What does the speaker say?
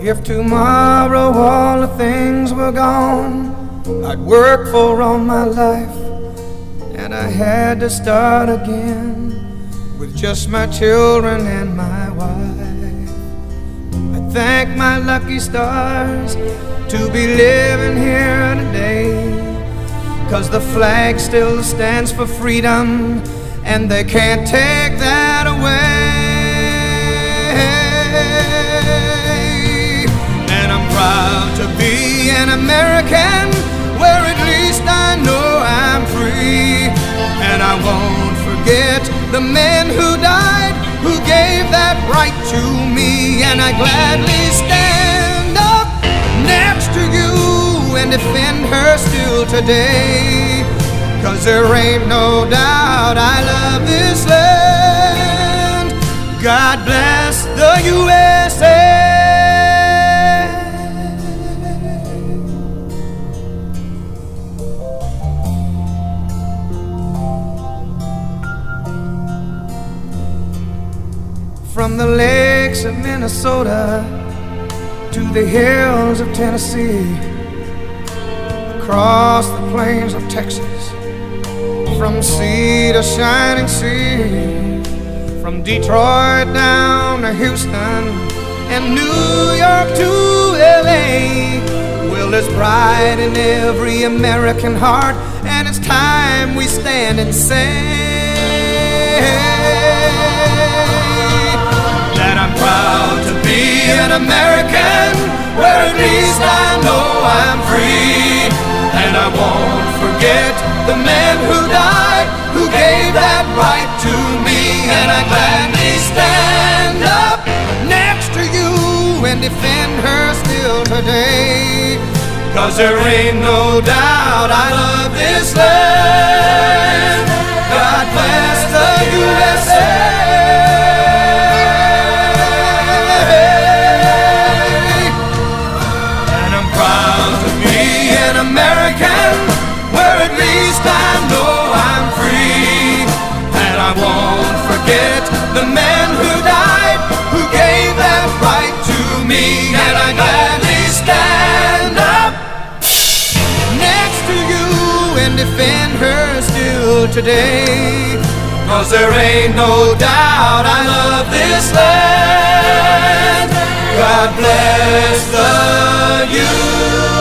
If tomorrow all the things were gone I'd worked for all my life, and I had to start again with just my children and my wife. I thank my lucky stars to be living here today, 'cause the flag still stands for freedom, and they can't take that away. And I'm proud to be an American, where at least I know I'm free. And I won't forget the men who died, who gave that right to me. And I gladly stand up next to you and defend her still today, 'cause there ain't no doubt I love this land. God bless the USA. From the lakes of Minnesota to the hills of Tennessee, across the plains of Texas, from sea to shining sea, from Detroit down to Houston and New York to LA. Well, there's pride in every American heart, and it's time we stand and say that I'm proud to be an American, where at least I know I'm free. And I won't forget the men who died, who gave that right to me. And I gladly stand up next to you and defend her still today, 'cause there ain't no doubt I love this land. God bless the USA. American, where at least I know I'm free. And I won't forget the men who died, who gave that right to me. And I gladly stand up next to you and defend her still today, 'cause there ain't no doubt I love this land. God bless the USA.